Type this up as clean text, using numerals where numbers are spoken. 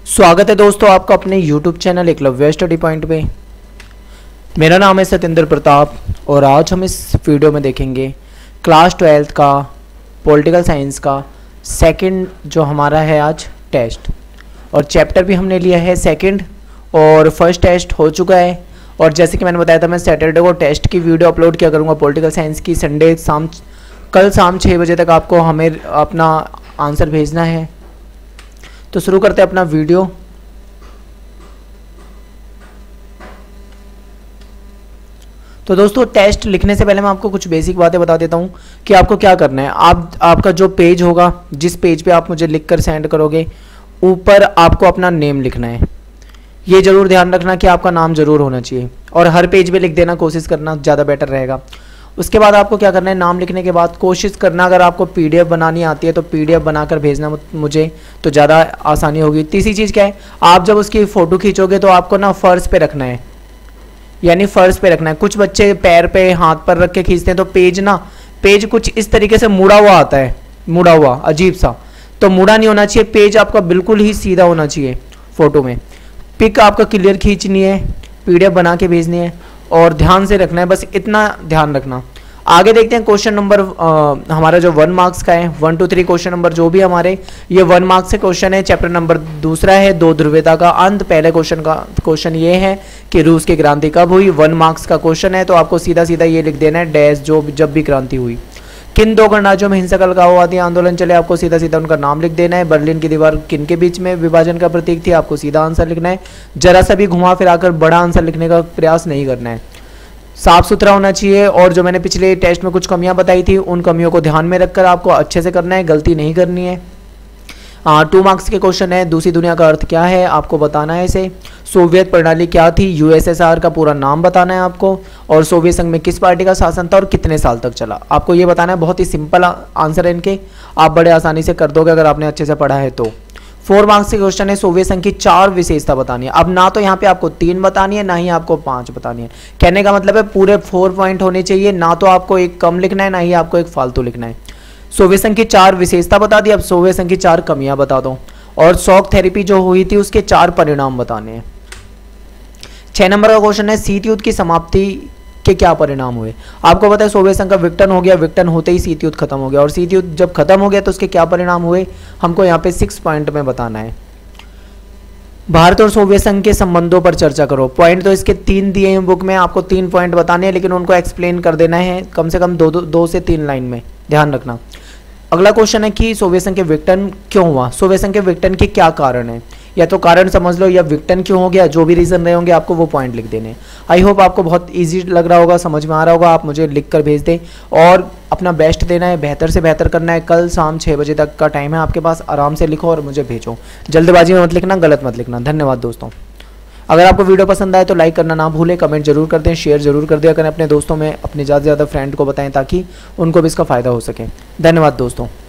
स्वागत है दोस्तों आपका अपने YouTube channel Eklavya study point पे। मेरा नाम है सत्येंद्र प्रताप और आज हम इस वीडियो में देखेंगे क्लास 12th का पॉलिटिकल साइंस का सेकंड जो हमारा है आज टेस्ट, और चैप्टर भी हमने लिया है सेकंड और फर्स्ट टेस्ट हो चुका है। और जैसे कि मैंने बताया था मैं सैटरडे को टेस्ट की वीडियो अपलोड किया करूँगा पॉलिटिकल साइंस की। संडे कल शाम 6 बजे तक आपको हमें अपना आंसर भेजना है। तो शुरू करते हैं अपना वीडियो। तो दोस्तों टेस्ट लिखने से पहले मैं आपको कुछ बेसिक बातें बता देता हूं कि आपको क्या करना है। आपका जो पेज होगा, जिस पेज पे आप मुझे लिखकर सेंड करोगे, ऊपर आपको अपना नेम लिखना है। ये जरूर ध्यान रखना कि आपका नाम जरूर होना चाहिए और हर पेज पे लिख देना, कोशिश करना, ज़्यादा बेटर रहेगा। उसके बाद आपको क्या करना है, नाम लिखने के बाद कोशिश करना अगर आपको पीडीएफ बनानी आती है तो पीडीएफ बनाकर भेजना मुझे, तो ज़्यादा आसानी होगी। तीसरी चीज़ क्या है, आप जब उसकी फ़ोटो खींचोगे तो आपको ना फर्श पे रखना है, यानी फर्श पे रखना है। कुछ बच्चे पैर पे हाथ पर रख के खींचते हैं तो पेज कुछ इस तरीके से मुड़ा हुआ आता है, मुड़ा हुआ अजीब सा। तो मुड़ा नहीं होना चाहिए, पेज आपका बिल्कुल ही सीधा होना चाहिए। फ़ोटो में पिक आपका क्लियर खींचनी है, पीडीएफ बना के भेजनी है और ध्यान से रखना है, बस इतना ध्यान रखना। आगे देखते हैं क्वेश्चन नंबर हमारा जो 1 मार्क्स का है, 1 2 3 क्वेश्चन नंबर जो भी हमारे ये 1 मार्क्स से क्वेश्चन है। चैप्टर नंबर दूसरा है 2 ध्रुवीयता का अंत। पहले क्वेश्चन ये है कि रूस की क्रांति कब हुई। 1 मार्क्स का क्वेश्चन है तो आपको सीधा सीधा ये लिख देना है डैश जब भी क्रांति हुई। किन 2 गणराज्यों में हिंसक अलगाववादी आंदोलन चले, आपको सीधा सीधा उनका नाम लिख देना है। बर्लिन की दीवार किन के बीच में विभाजन का प्रतीक थी, आपको सीधा आंसर लिखना है। जरा सा भी घुमा फिराकर बड़ा आंसर लिखने का प्रयास नहीं करना है, साफ सुथरा होना चाहिए। और जो मैंने पिछले टेस्ट में कुछ कमियां बताई थी उन कमियों को ध्यान में रखकर आपको अच्छे से करना है, गलती नहीं करनी है। 2 मार्क्स के क्वेश्चन है, दूसरी दुनिया का अर्थ क्या है, आपको बताना है इसे। सोवियत प्रणाली क्या थी, यूएसएसआर का पूरा नाम बताना है आपको। और सोवियत संघ में किस पार्टी का शासन था और कितने साल तक चला, आपको ये बताना है। बहुत ही सिंपल आंसर है इनके, आप बड़े आसानी से कर दोगे अगर आपने अच्छे से पढ़ा है तो। 4 मार्क्स के क्वेश्चन है, सोवियत संघ की 4 विशेषता बतानी है। अब ना तो यहाँ पे आपको 3 बतानी है, ना ही आपको 5 बतानी है। कहने का मतलब है पूरे 4 पॉइंट होने चाहिए, ना तो आपको एक कम लिखना है, ना ही आपको एक फालतू लिखना है। सोवियत संघ की 4 विशेषता बता दी, अब सोवियत संघ की 4 कमियां बता दो। और शॉक थेरेपी जो हुई थी उसके 4 परिणाम बताने हैं। 6 नंबर का क्वेश्चन है, शीत युद्ध की समाप्ति के क्या परिणाम हुए। आपको पता है सोवियत संघ का विघटन हो गया, विघटन होते ही शीत युद्ध खत्म हो गया, और शीत युद्ध जब खत्म हो गया तो उसके क्या परिणाम हुए, हमको यहाँ पे 6 पॉइंट में बताना है। भारत और सोवियत संघ के संबंधों पर चर्चा करो। पॉइंट तो इसके 3 दिए हैं बुक में, आपको 3 पॉइंट बताने हैं, लेकिन उनको एक्सप्लेन कर देना है कम से कम 2 से 3 लाइन में, ध्यान रखना। अगला क्वेश्चन है कि सोवियत संघ के विघटन क्यों हुआ, सोवियत संघ के विघटन के क्या कारण है, या तो कारण समझ लो या विघटन क्यों हो गया, जो भी रीजन रहे होंगे आपको वो पॉइंट लिख देने। आई होप आपको बहुत इजी लग रहा होगा, समझ में आ रहा होगा। आप मुझे लिख कर भेज दें और अपना बेस्ट देना है, बेहतर से बेहतर करना है। कल शाम 6 बजे तक का टाइम है आपके पास, आराम से लिखो और मुझे भेजो। जल्दबाजी में मत लिखना, गलत मत लिखना। धन्यवाद दोस्तों। अगर आपको वीडियो पसंद आए तो लाइक करना ना भूलें, कमेंट जरूर कर दें, शेयर जरूर कर दिया करें अपने दोस्तों में, अपने ज़्यादा से ज़्यादा फ्रेंड को बताएं ताकि उनको भी इसका फ़ायदा हो सके। धन्यवाद दोस्तों।